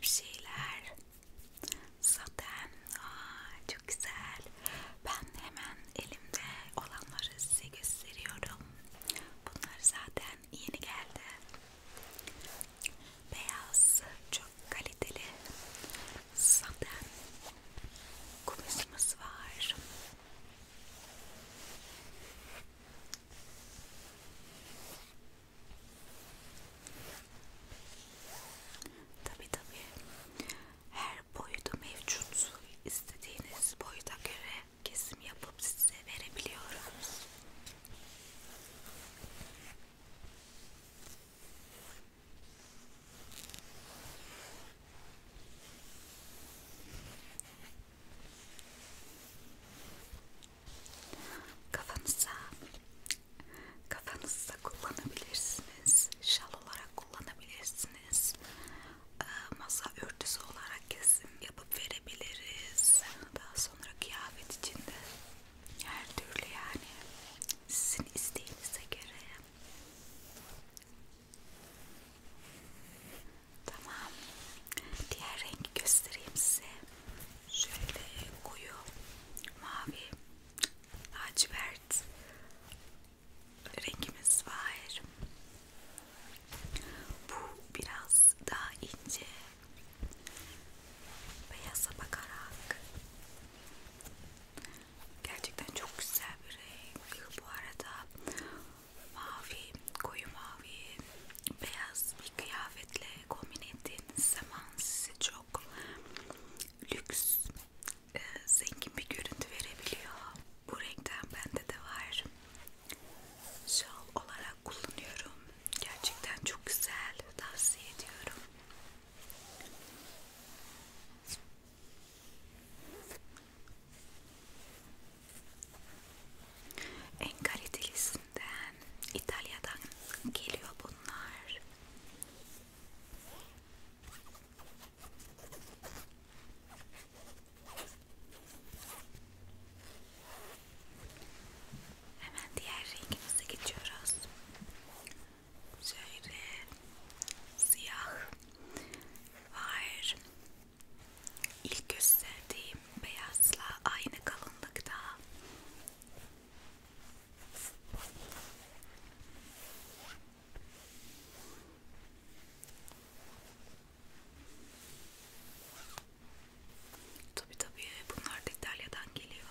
bir şeyler. Zaten çok güzel. Ben hemen elimde olanları size gösteriyorum. Bunlar zaten yeni geldi. Beyaz, çok kaliteli. Zaten kumaşımız var. Tabii tabii. Her boyutu mevcut. İstediğiniz boyuta göre kesim yapıp size verebiliyoruz. Kafanıza, kafanızda kullanabilirsiniz. Şal olarak kullanabilirsiniz. Masa örtüsü olarak kesim yapıp verebiliriz. Daha sonra kıyafet içinde her türlü yani sizin isteğinize göre. Tamam. Diğer rengi göstereyim size. Şöyle koyu mavi, lacivert rengimiz var. Bu biraz daha ince, beyaza bakarak gerçekten çok güzel bir renk. Bu arada mavi, koyu mavi, beyaz bir kıyafetle kombin ettiğiniz zaman size çok lüks, zengin bir görüntü verebiliyor. Bu renkten bende de var. Şal olarak kullanıyorum. Gerçekten çok güzel. Tavsiye ediyorum. En kalitelisinden İtalya'dan geliyor bunlar. Hemen diğer rengimize geçiyoruz. Şöyle siyah var. İlk gösterdiğim beyazla aynı kalınlıkta. Tabii tabii bunlar da İtalya'dan geliyor.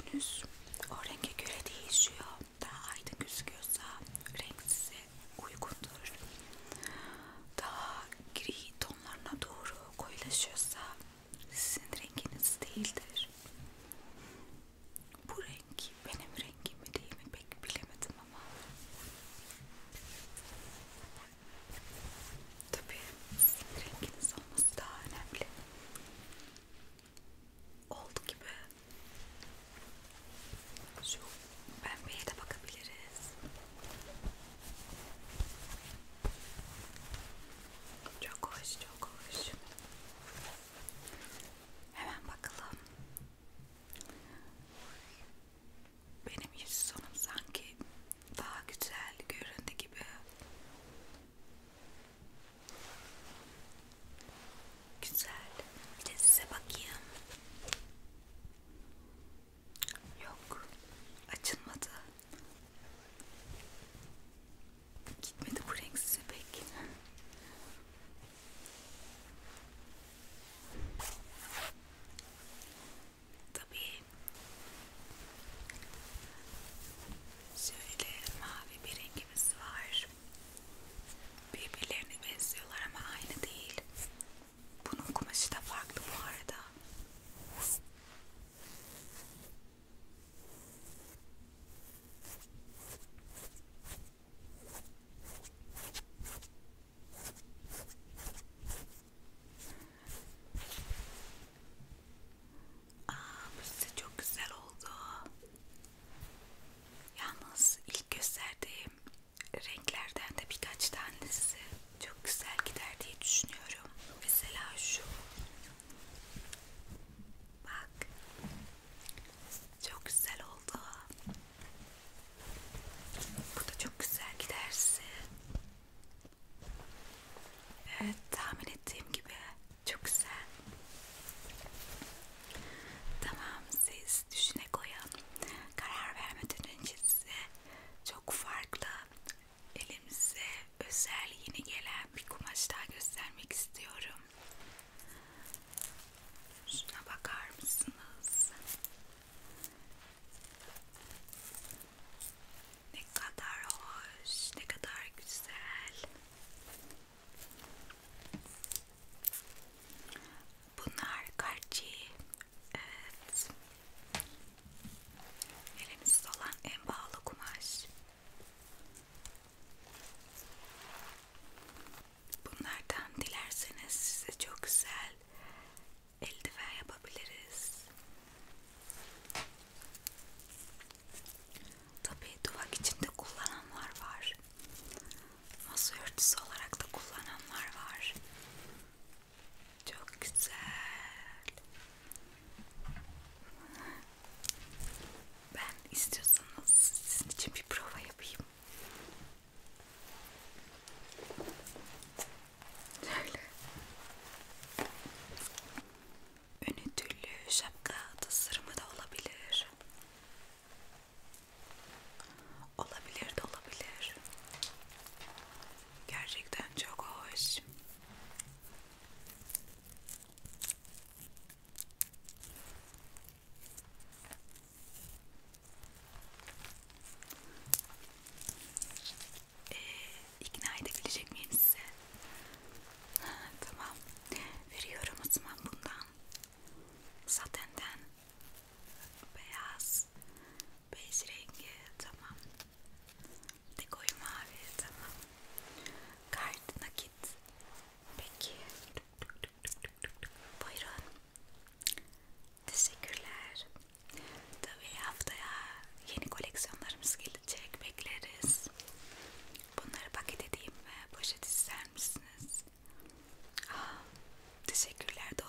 yüzünüz o renge göre değişiyor. Daha aydın gözüküyorsa renk size uygundur. Daha gri tonlarına doğru koyulaşıyorsa sizin renginiz değildir. Bu renk benim rengim mi değil mi pek bilemedim ama tabii sizin renginiz olması daha önemli. Oldu gibi. Şu pembeye de bakabiliriz. Çok hoş, çok hoş. Hemen bakalım. Benim yüz sonum sanki daha güzel göründü gibi. Güzel. Bir de size bakayım. Yok. Açılmadı. Gitmedi bu renk size pek. Tabii. Şöyle mavi bir rengimiz var. Birbirlerine benziyorlar ama aynı değil. Bunun kumaşı da farklı bu arada. Bu size çok güzel oldu. Yalnız ilk gösterdiğim renklerden de birkaç tanesi çok güzel gider diye düşünüyorum. Mesela şu. Bak. Çok güzel oldu. Bu da çok güzel gider size. Evet, tahmin ettiğim gibi çok güzel. Tamam, siz düşüne koyun. Karar vermeden önce size çok farklı, elimize özel yeni gelen bir kumaş daha göstermek istiyorum. Şuna bakar mısınız? Ne kadar hoş, ne kadar güzel. Bunlar Cartier. Evet. Elimizde olan en pahalı kumaş. Bunlardan dilerseniz size çok güzel eldiven yapabiliriz. Tabii duvak içinde kullananlar var. Masa örtüsü olarak da kullananlar var. Çok güzel. Ben istiyorsanız sizin için bir prova yapayım. Şöyle. Önü tüllü şapka tasarımı da olabilir. Olabilir de olabilir. Gerçekten çok hoş. İkna edebilecek miyim size? Tamam. Veriyorum o zaman bundan. Satenden. Beyaz. Bej rengi. Tamam. De koyu mavi. Tamam. Kart nakit. Peki. Buyurun. Teşekkürler. Tabii haftaya yeni koleksiyonlarımız gelecek. Bekleriz. Bunları paket edeyim mi? Poşet ister misiniz? Teşekkürler. Doğru